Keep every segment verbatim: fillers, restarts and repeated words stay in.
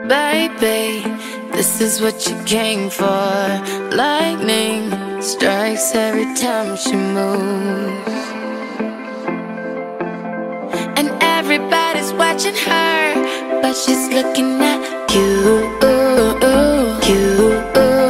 Baby, this is what you came for. Lightning strikes every time she moves, and everybody's watching her, but she's looking at you, you, you.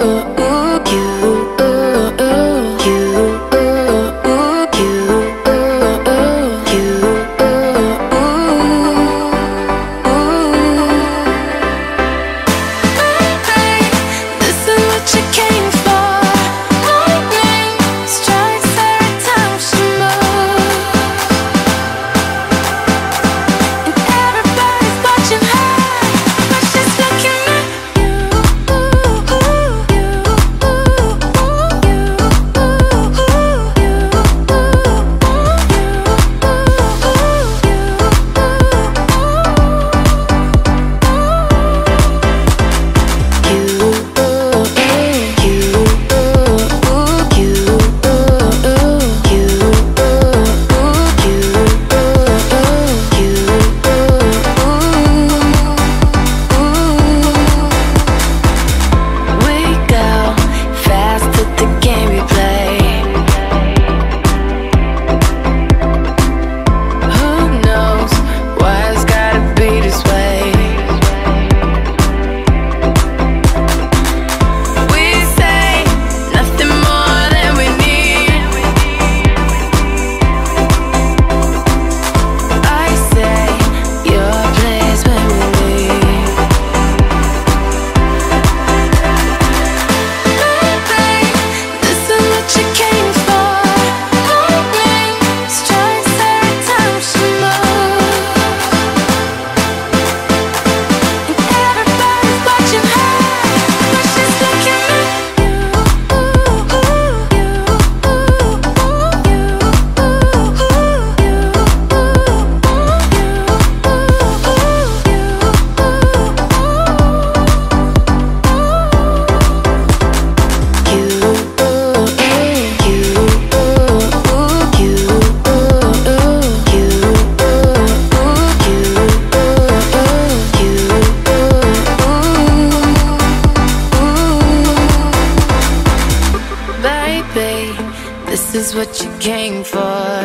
This is what you came for.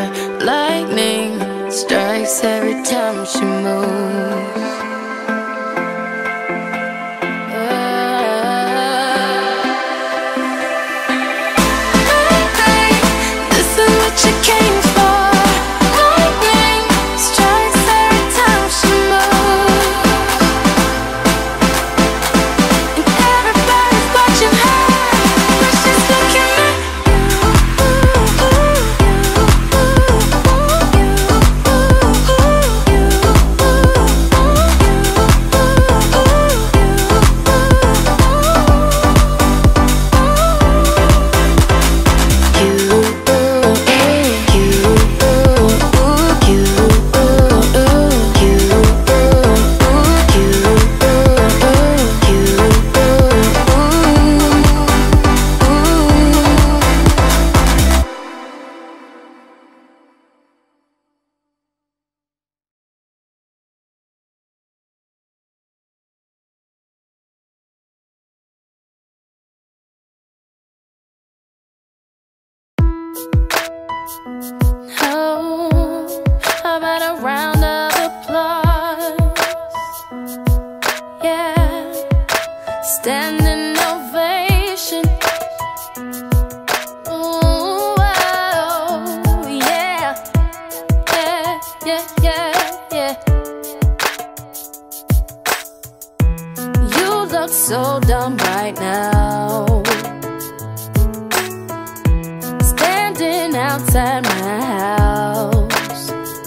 Lightning strikes every time she moves. Oh, how about a round of applause? Yeah, standing ovation. Ooh, oh, yeah, yeah, yeah, yeah, yeah. You look so dumb right now, outside my house,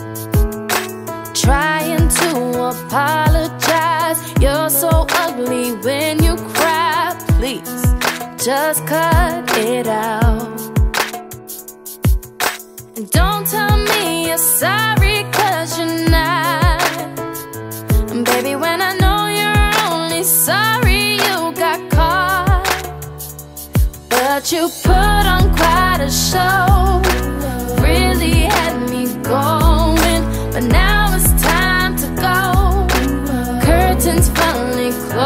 trying to apologize. You're so ugly when you cry. Please, just cut it out. And don't tell me you're sorry, 'cause you're not. And baby, when I know you're only sorry you got caught, but you put on quite a show, really had me going, but now it's time to go. Curtains finally closed.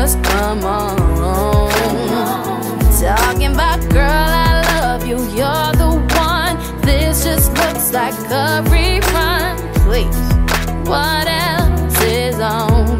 just come on. Talking about, girl, I love you, you're the one. This just looks like a rerun. Please, what else is on?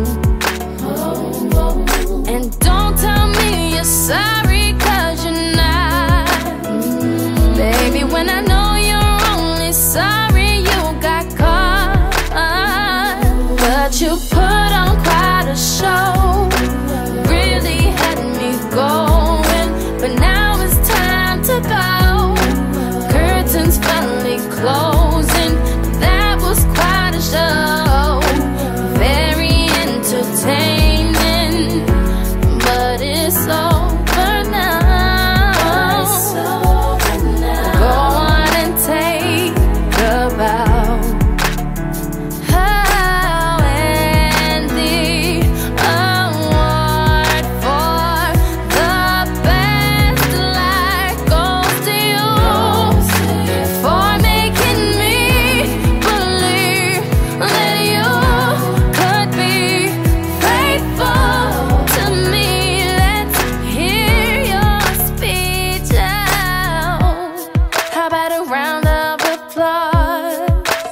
And don't tell me you're sorry, cause you're not. Baby, when I know you're only sorry you got caught. But you put on quite a show, really had me going. But now it's time to go. Curtains finally closing. That was quite a show, very entertaining. But it's over now. Go on and take a bow. Oh, and the award for the best life goes to you, for making me believe that you could be faithful to me. Let's hear your speech out. How about a round of applause?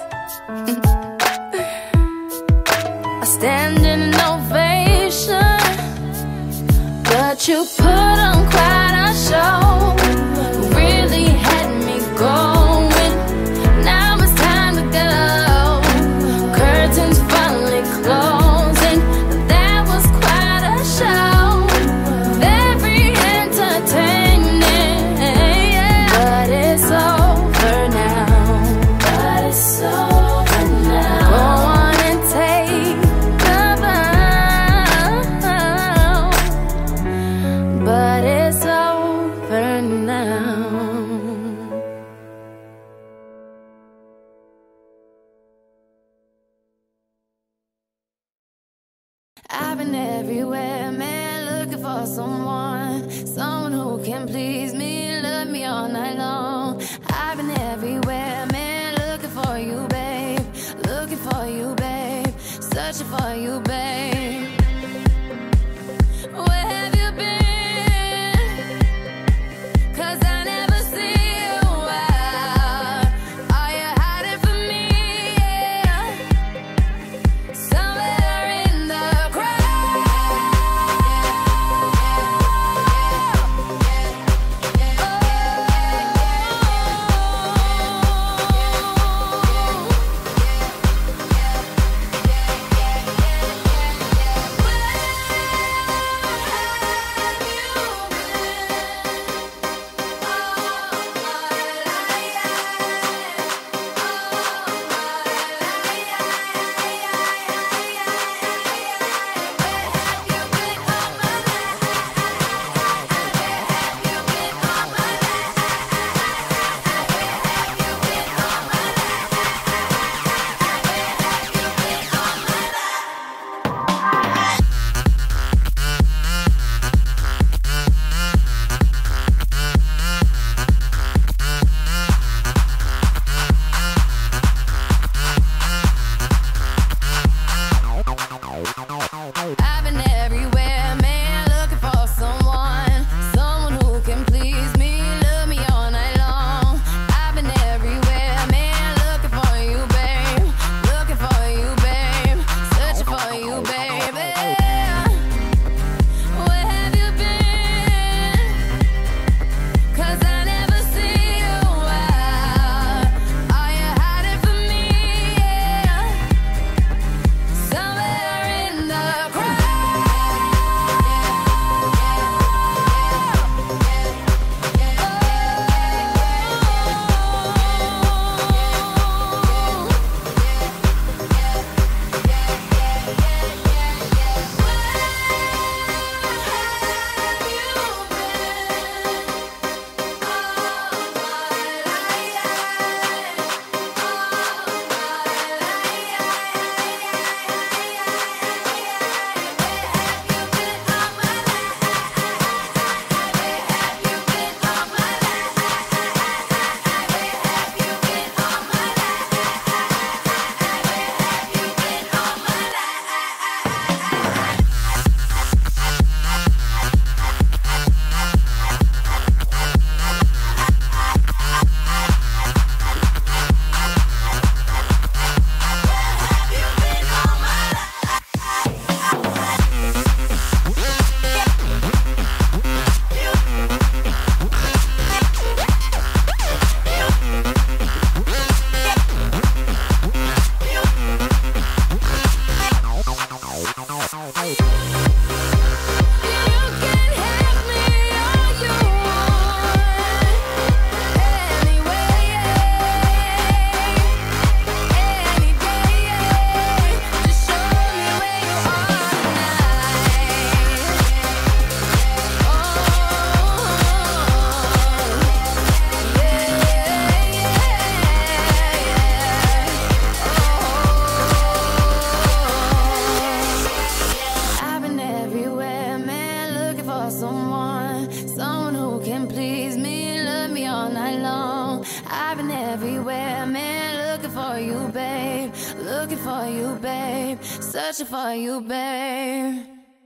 A standing ovation. But you put on quite a show, really had me going. Now it's time to go. Curtains finally closing. That was quite a show, very entertaining. But it's over now. But it's over now. Go on and take a bow. But it's over now. I've been everywhere, man, looking for someone, someone who can please me, love me all night long. I've been everywhere, man, looking for you, babe, looking for you, babe, searching for you, babe. Where have you been? 'Cause I never see you out. Are you hiding from me? Yeah. Somewhere in the crowd. I've been everywhere, man, looking for someone, someone who can please me, love me all night long. I've been everywhere, man, looking for you, babe, looking for you, babe, searching for you, baby. Where have you been? 'Cause I never see you out. Are you hiding from me? Yeah. Somewhere in the searching for you, babe.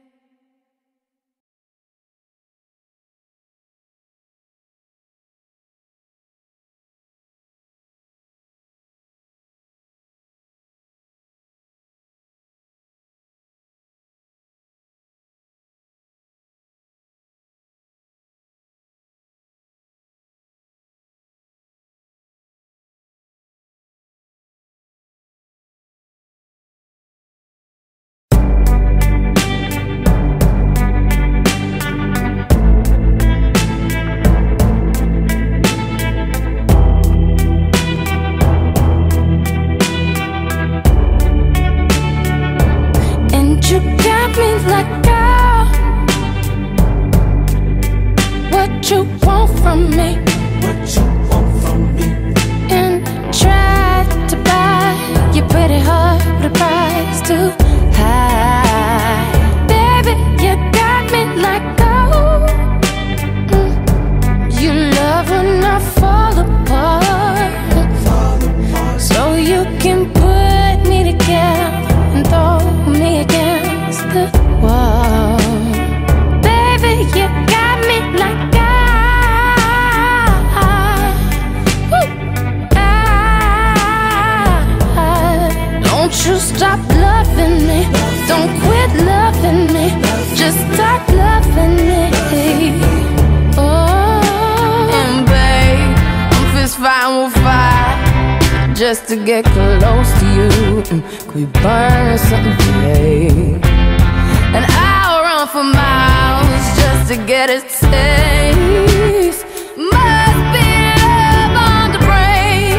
What you want from me? What you want from me? And try to buy your pretty heart with a price too high. Baby, you got me like gold. mm. You love when I fall apart, so you can put me together and throw me against the wall. Baby, you got me like don't you stop loving me, don't quit loving me, just stop loving me. Oh, and babe, I'm fist fighting with fire just to get close to you. Could we burn something today? And I'll run for miles just to get a taste. Must be love on the brain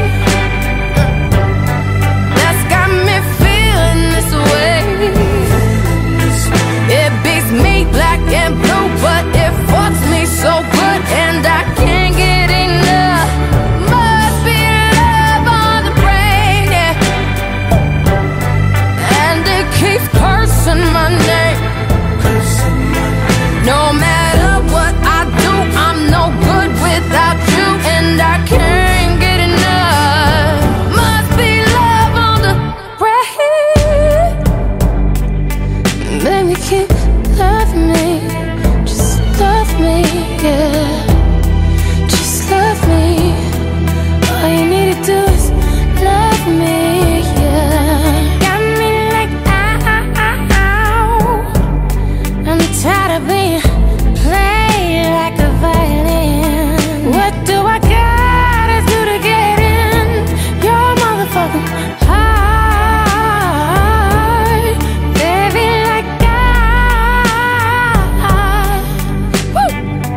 that's got me feeling this way. It beats me black and blue, but it fucks me so good, and I can't get enough. Must be love on the brain, yeah. And it keeps cursing my name. No matter what I do, I'm no good without you, and I can't get enough. Must be love on the brain. Baby, keep loving me, just love me, yeah. Just love me. All you need to do is love me, yeah. Got me like ow. I'm tired of being played like a violin. What do I gotta do to get in your motherfucking heart? Baby, like I, woo,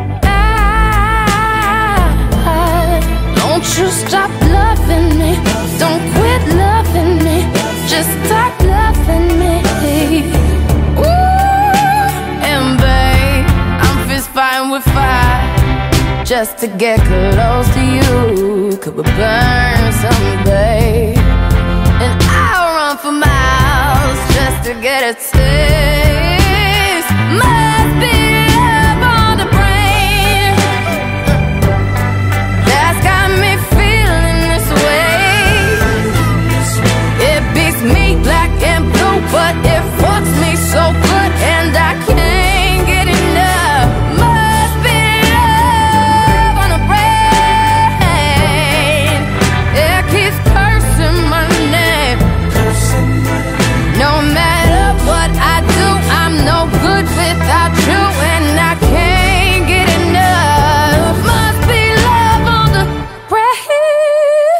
I, don't you stop loving me, don't quit loving me, just stop loving me. Ooh, and babe, I'm fist fighting with fire just to get close to you. Could we burn someday? And I'll run for miles just to get a taste. Must be love on the brain that's got me feeling this way. It beats me black and blue, but it fucks me so good, and I can't get enough. Must be love on the brain. It keeps cursing my name. No matter what I do, I'm no good without you, and I can't get enough. Must be love on the brain.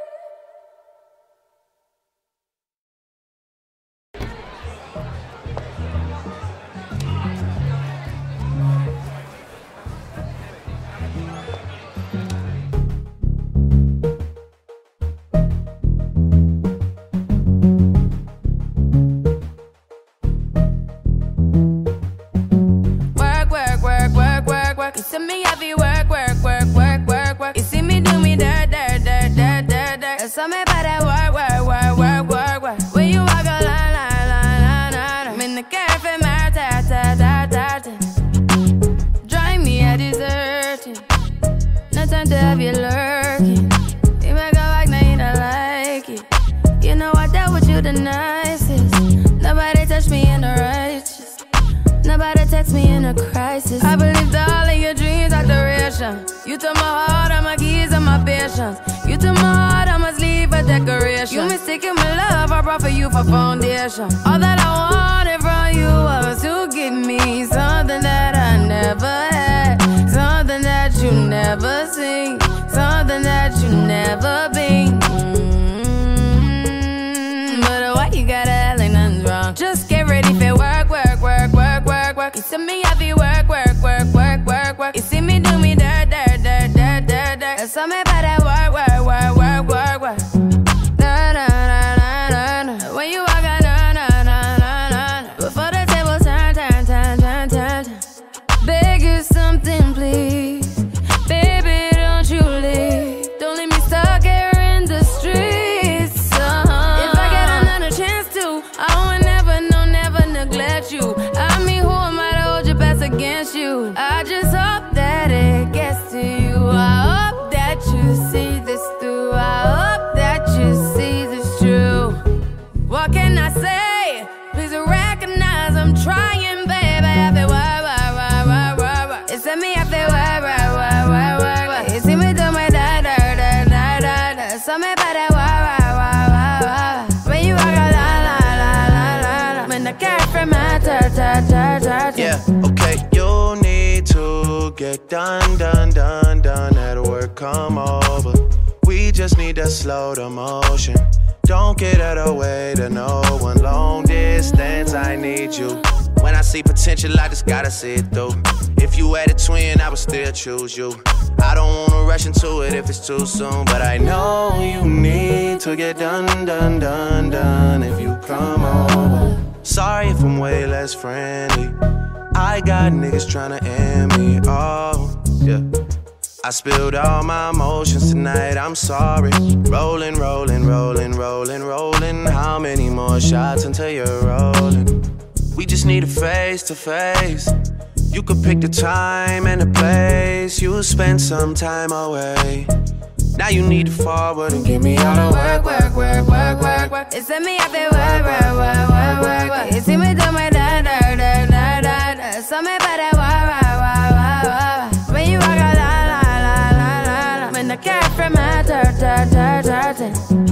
Work, work, work, work, work, work. You see me heavy work, work, work, work, work, work. You see me do me dirt, dirt, dirt, dirt, dirt, dirt. There's something about that work, work, work, work, work, work. When you walk a line, line, line, line, line, I'm in the cafe, my ta, ta, ta, ta, ta. Drive me a deserting. No time to have you lurking. You make a like, now you don't like it. You know I dealt with you the nicest. Nobody crisis. I believed all of your dreams are duration. You took my heart, all my keys, and my patience. You took my heart, I must leave a decoration. You mistaken my love, I brought for you for foundation. All that I wanted from you was to give me something that I never had, something that you never seen, something that you never been. Mm-hmm. But why you gotta act like nothing's wrong? Just get ready for work, work, work, work, work, work. You see me, I be work, work, work, work, work, work. You see me do me dirt, dirt, dirt, dirt, dirt, dirt. There's something about that work, work, work, work, work, work. Na na na na na na. When you walk out, na na na na na. Before the tables turn, turn, turn, turn, turn, turn. Beg you something, please. Baby, don't you leave. Don't leave me stuck here in the streets. Uh-huh. If I get another chance to, I would never, no, never neglect you. I mean, who am I to hold your best against you? I just hope that it gets to you. I hope that you see this through. I hope that you see this true. What can I say? Please recognize I'm trying, baby. I feel why, why, why, why, why, why. It's at me, I feel why, why, why, why, why, why. You see me do my da, da, da, da, da, da. Something about that why, why, why, why, why. When you walk out, la, la, la, la, la, la. When the cat from my ta, ta, ta, ta, ta. Yeah, okay, you need to get done, done, done, done. That work come over. We just need to slow the motion. Don't get out of the way to no one. Long distance, I need you. When I see potential, I just gotta see it through. If you had a twin, I would still choose you. I don't wanna rush into it if it's too soon, but I know you need to get done, done, done, done. If you come over, sorry if I'm way less friendly. I got niggas tryna end me, oh, yeah. I spilled all my emotions tonight, I'm sorry. Rolling, rolling, rolling, rolling, rolling. How many more shots until you're rolling? We just need a face to face. You could pick the time and the place. You'll spend some time away. Now you need to forward and get me out of work, work, work, work, work, work. It's at me, I feel work, work, work, work, work, work. You see me do my da, da, da, da, da, da. Something about that wah, wah, wah, wah, wah. When you walk out, la, la, la, la, la, la. When the cat from my ta, ta, ta, ta, ta.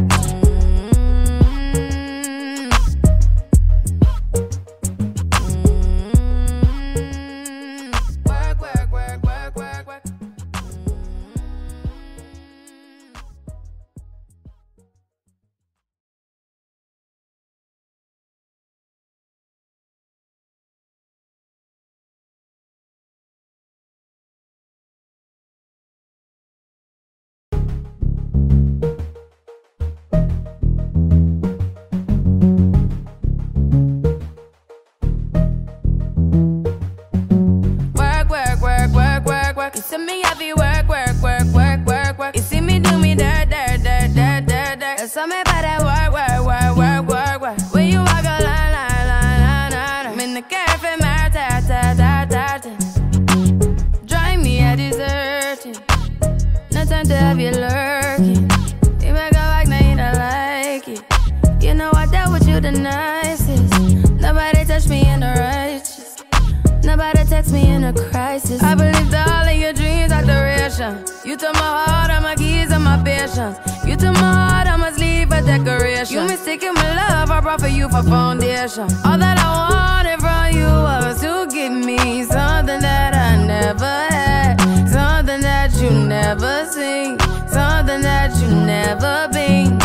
You see me, I be work, work, work, work, work, work. You see me do me dirt, dirt, dirt, dirt, dirt, dirt. There's something about that work, work, work, work, work, work. When you walk a line, line, line, line, line. I'm in the cafe, my ta, ta, ta, ta, ta. Drive me a deserting. No time to have you lurking. You make a like, now you don't like it. You know I dealt with you the nicest. Nobody touched me in the righteous. Nobody text me in a crisis. I believed all of your dreams are duration. You took my heart, all my keys, and my patience. You took my heart, I must leave a decoration. You mistaken my love, I brought for you for foundation. All that I wanted from you was to give me something that I never had, something that you never seen, something that you never been.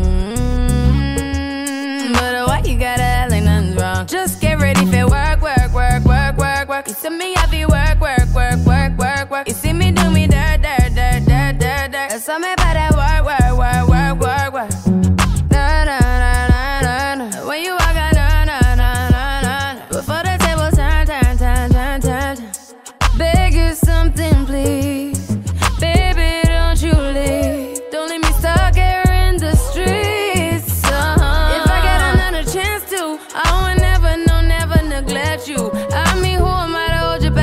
Mm-hmm. But why you gotta act like nothing's wrong? Just get ready for work, work, work, work, work, work. You see me, I be work, work, work, work, work, work. You see me do me dirt, dirt, dirt, dirt, dirt, dirt. There's something about that work, work, work, work, work, work. Na na na na na na. When you walk out, na na na na na. Before the tables turn, turn, turn, turn, turn, turn. Beg you something, please. Baby, don't you leave. Don't leave me stuck here in the streets. Uh-huh. If I get another chance to, I would never, no, never neglect you. I mean, who am I to hold your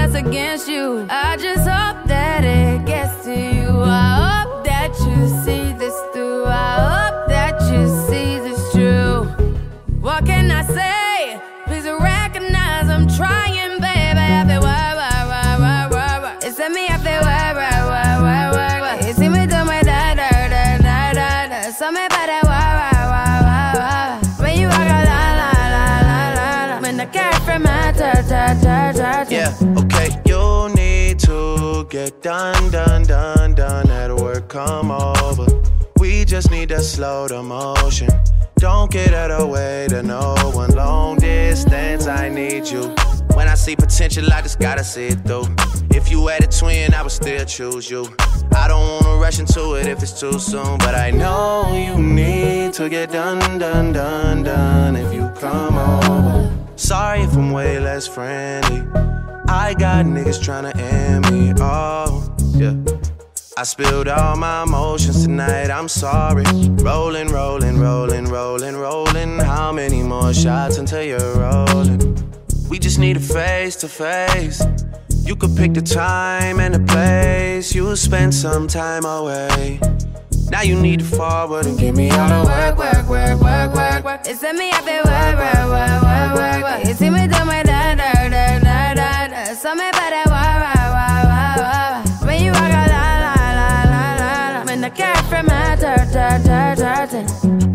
the girlfriend matter, yeah, okay. You need to get done, done, done, done. At work, come over. We just need to slow the motion. Don't get out of the way to no one. Long distance, I need you. When I see potential, I just gotta see it through. If you had a twin, I would still choose you. I don't wanna rush into it if it's too soon, but I know you need to get done, done, done, done if you come over. Sorry if I'm way less friendly. I got niggas tryna end me, oh, yeah. I spilled all my emotions tonight, I'm sorry. Rolling, rolling, rolling, rolling, rolling. How many more shots until you're rolling? We just need a face to face. You could pick the time and the place. You'll spend some time away. Now you need to forward and give me all the work, work, work, work, work, work. It's me up there, work, work, work, work, work, work. You see me do my da da da da da da. So me better work, work, work, work, work. When you walk out, la la la la la la. When the girlfriend matter, da da da da.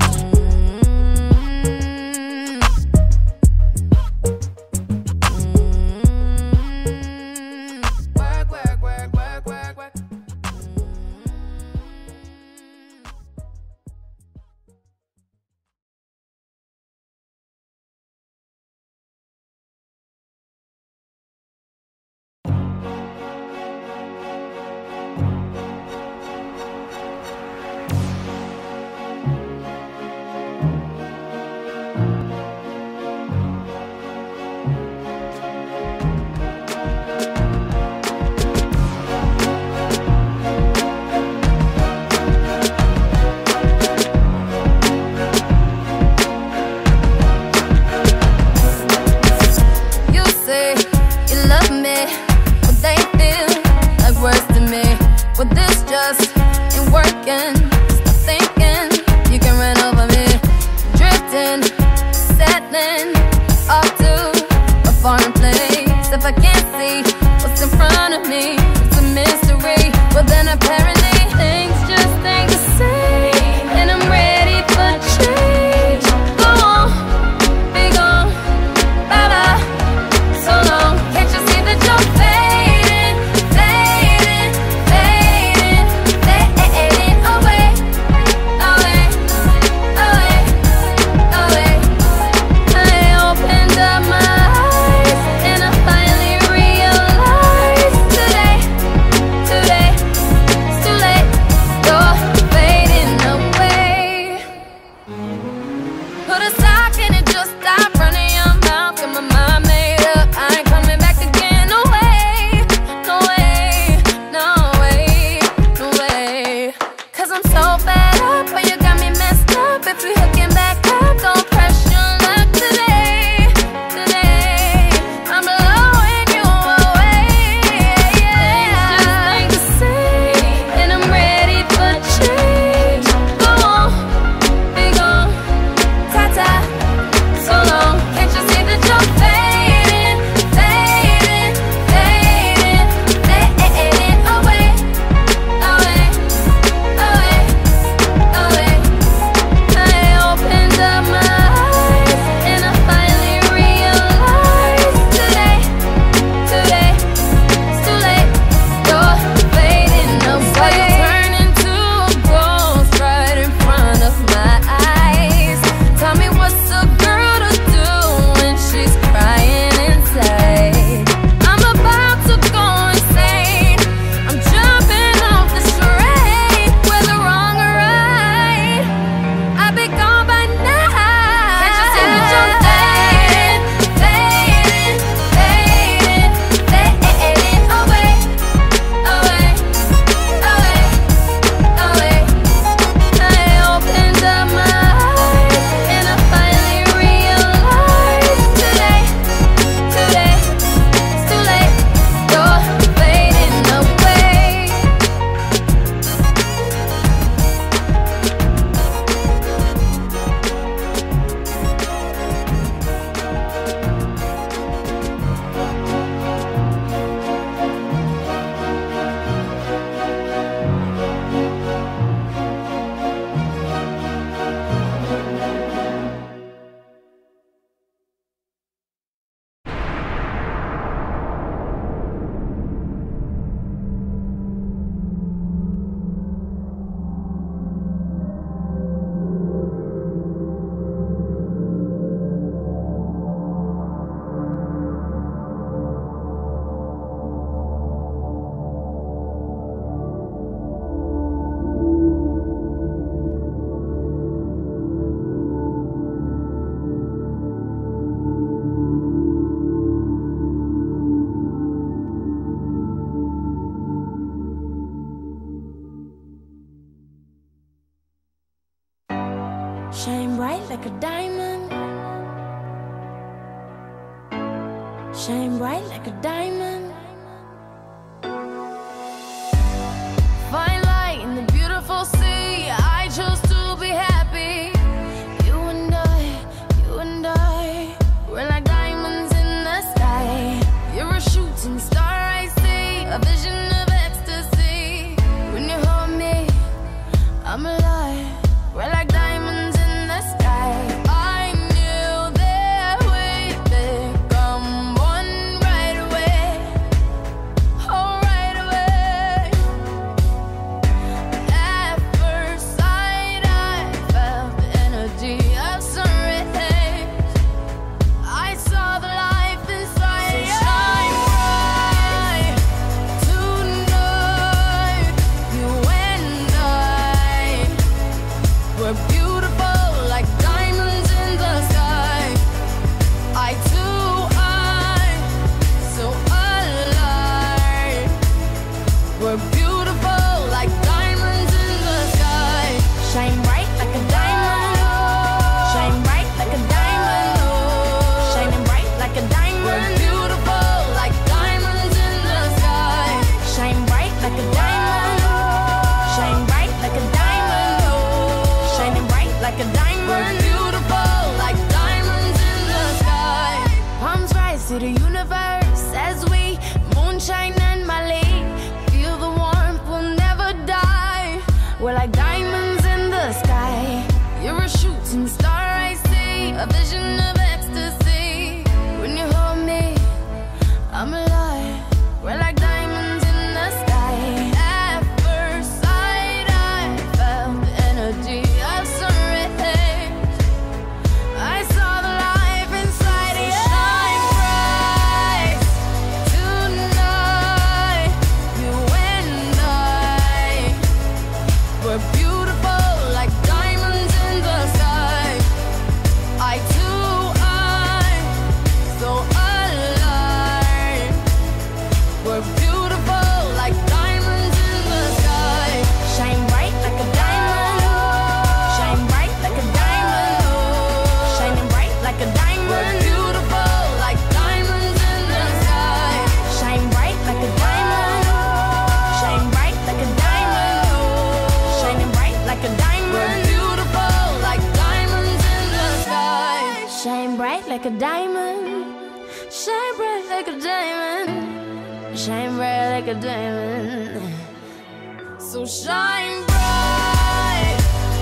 like a diamond. Shine bright like a diamond. Fine light in the beautiful sea. I chose to be happy. You and I, you and I, we're like diamonds in the sky. You're a shooting star, I see, a vision of ecstasy. When you hold me, I'm alive. We're like diamonds in the sky. I knew that we'd become one right away. Oh, right away. At first sight, I felt the energy of sun rays. I saw the life inside you. So shine bright tonight. You and I, we're beautiful like diamonds in the sky. I too, I, so alive. We're beautiful like diamonds in the sky. Shine bright like a diamond. Shine bright like a diamond. Shining bright like a diamond. We're beautiful like diamonds in the sky. Shine bright like a diamond. Shine bright like a diamond. Shining bright like a diamond. We're beautiful like diamonds in the sky. Palms rise to the universe as we moonshine and Mali. Feel the warmth, we'll never die. We're like diamonds in the sky. You're a shooting star, I see, a vision of ecstasy. When you hold me, I'm alive. We're like diamonds in the sky. At first sight, I felt the energy of sun rays. I saw the life inside you. Shine bright tonight. You and I, we're beautiful like diamonds in the sky. I too, I, so alive. We're beautiful like diamonds in the sky. Shine bright like a diamond. Shine bright like a diamond. Shining bright like a diamond. We're beautiful like diamonds in the sky. Shine bright like a diamond. Shine bright like a diamond. Shining bright like a diamond. We're beautiful like diamonds in the sky. Shine bright like a diamond. Shine bright like a diamond. Shine bright like a diamond. So shine bright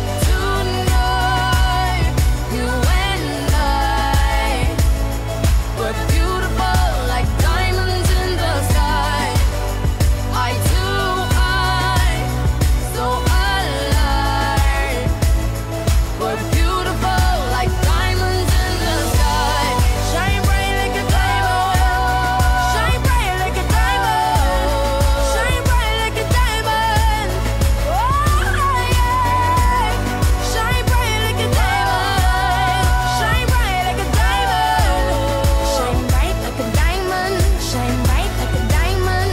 tonight. You and I, we're beautiful like diamonds in the sky. I too, I, so alive. We're beautiful like diamonds in the sky. Shine bright like a diamond. Shine bright like a diamond. Shine bright like a diamond. Oh yeah. Shine bright like a diamond. Shine bright like a diamond. Shine bright like a diamond. Shine bright like a diamond.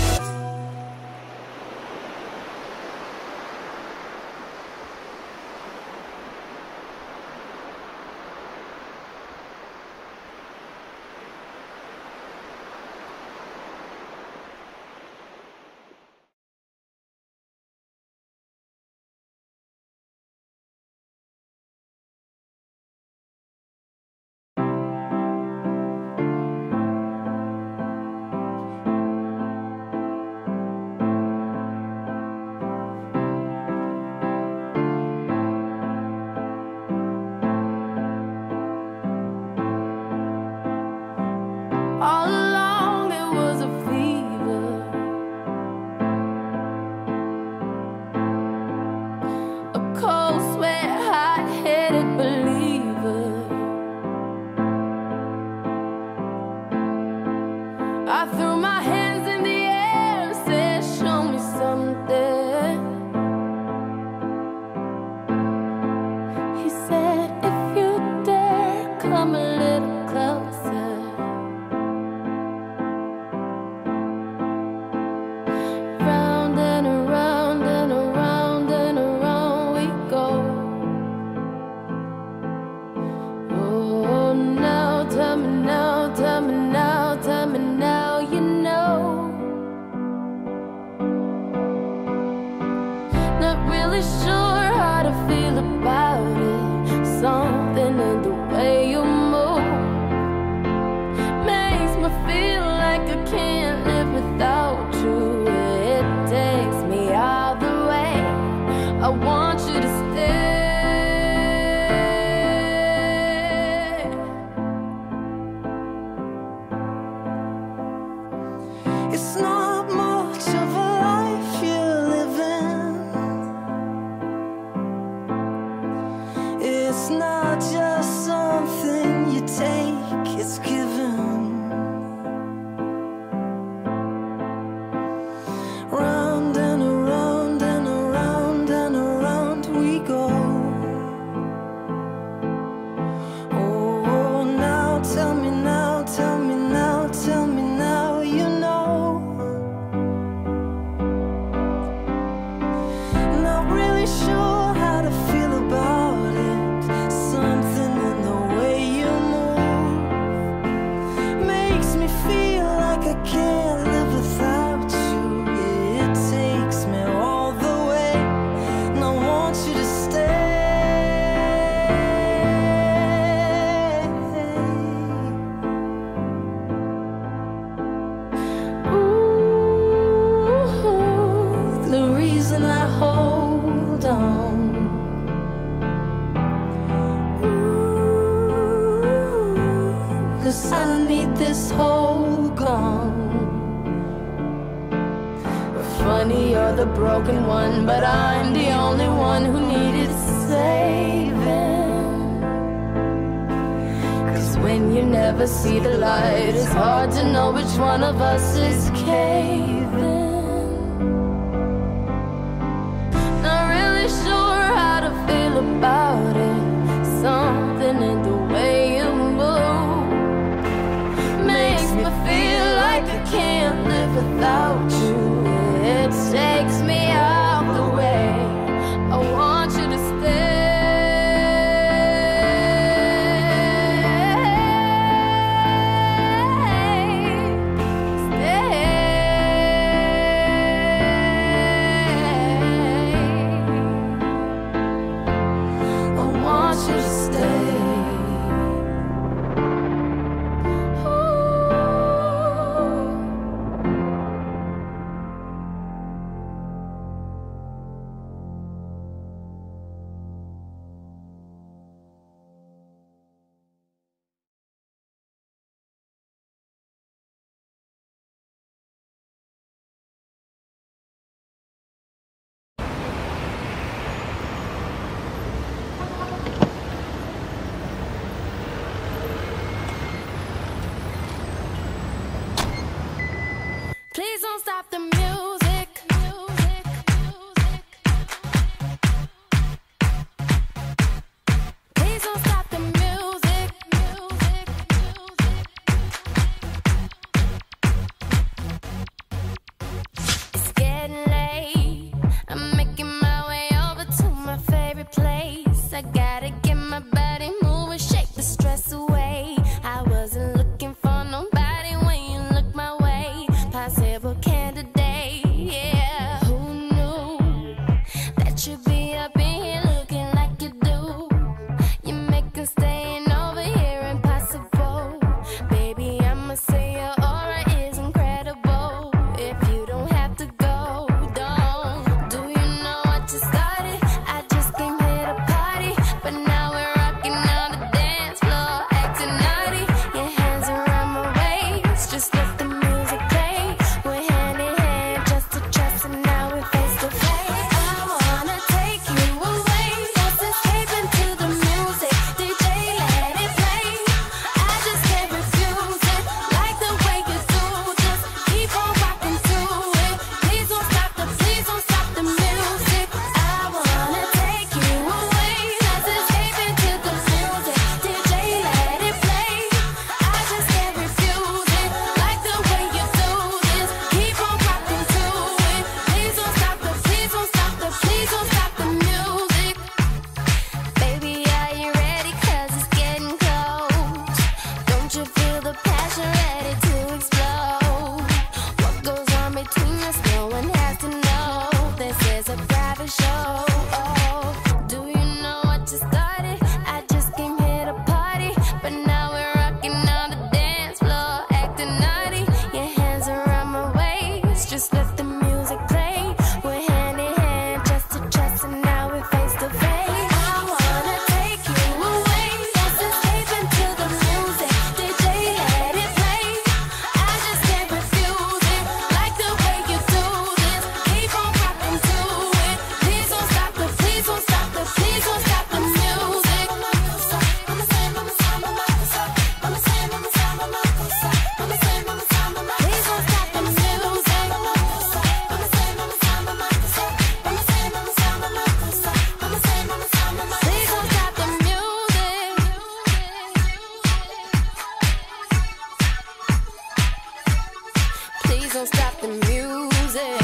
All along it was a fever, a cold sweat, hot-headed believer. I threw my hands in the air and said, show me something. He said, if you dare, come a little closer. Round and around and around and around we go. can't live without you. It takes me all the way. I want you to stay. It's not much of a life you're living. It's not just something you take, it's given. Round and around and around and around we go. Oh, now tell me now, tell me now, tell me now, you know. Not really sure how to feel about it. Something in the way you move makes me feel like I can't live without you. It takes me all the way, and I want you to stay. Ooh, the reason I hold on. Ooh, 'cause I need this whole gone. Funny, you're the broken one, but I'm the only one who needed saving. 'Cause when you never see the light, it's hard to know which one of us is caving. Not really sure how to feel about it. Something in the way you move makes me feel like I can't live without you. It takes me out the way. I want you to stay. Stay. I want you to stay. Please don't stop the music. Music, music. Please don't stop the music. Music, music. It's getting late. I'm making my way over to my favorite place. I gotta get my body moving, shake the stress away. I wasn't looking for nobody when you look my way. Possible candidate. don't stop the music.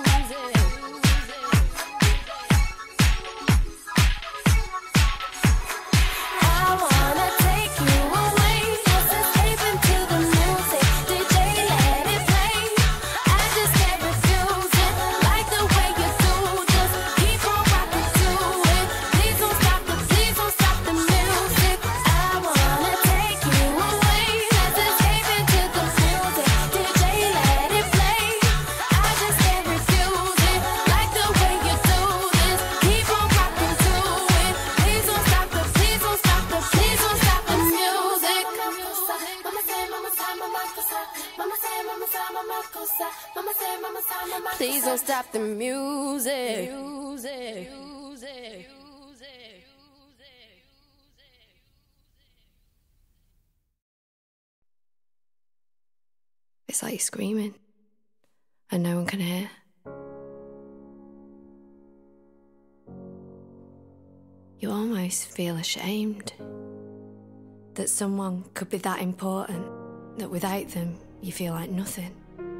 Please don't stop the music. Music. Music. It's like you're screaming and no one can hear. You almost feel ashamed that someone could be that important, that without them you feel like nothing.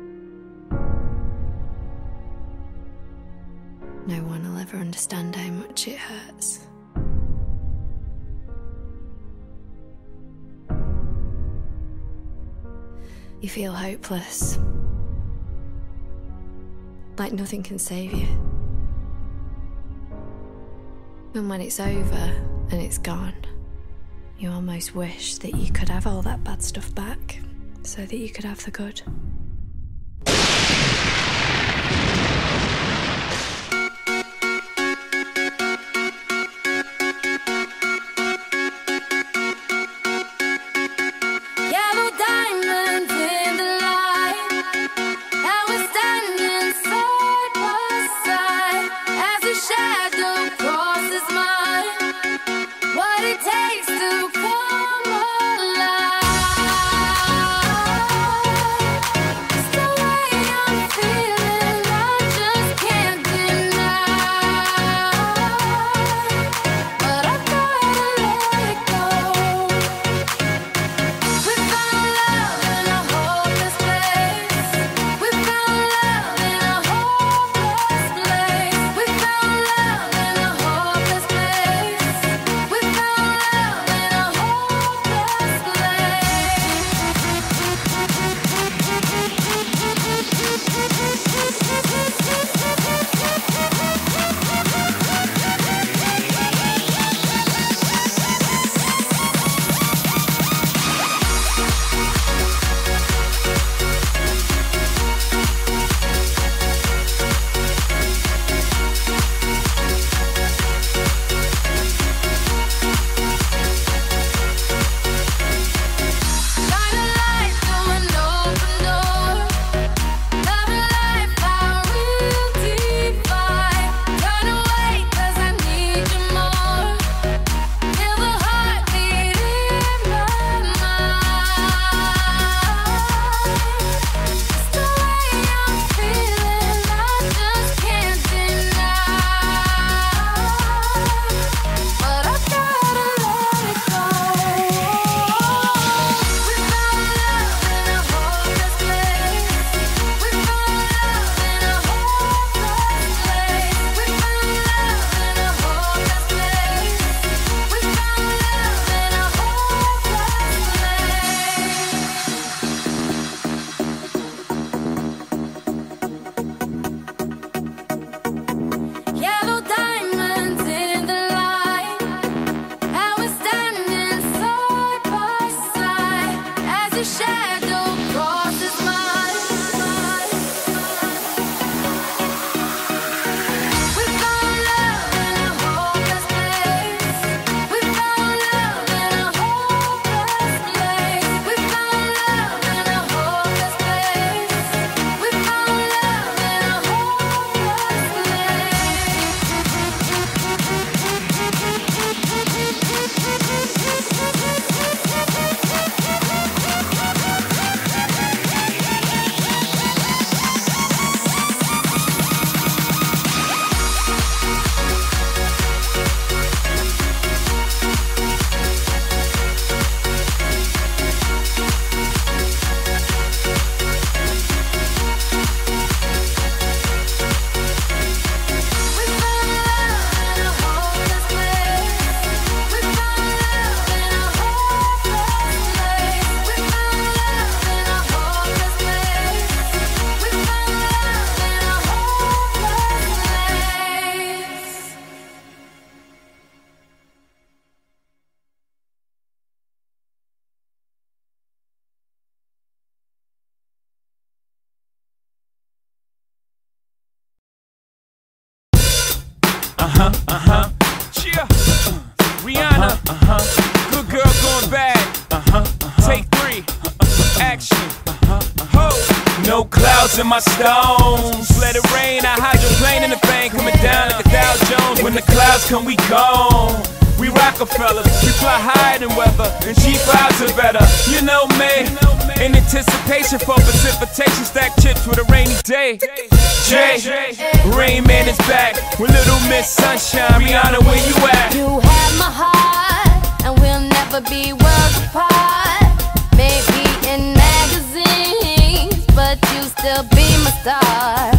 No one will ever understand how much it hurts. You feel hopeless, like nothing can save you. And when it's over and it's gone, you almost wish that you could have all that bad stuff back so that you could have the good. Uh-huh, uh-huh. No clouds in my stones. Let it rain, I hydroplane in the thing, coming down like a Dow Jones. When the clouds come, we gone. We Rockefellers, we fly higher than weather, and cheap vibes are better. You know me, in anticipation for precipitation, stack chips with a rainy day. Jay, Rain Man is back with Little Miss Sunshine. Rihanna, where you at? You have my heart, and we'll never be worlds apart. Maybe in magazines, but you still be my star.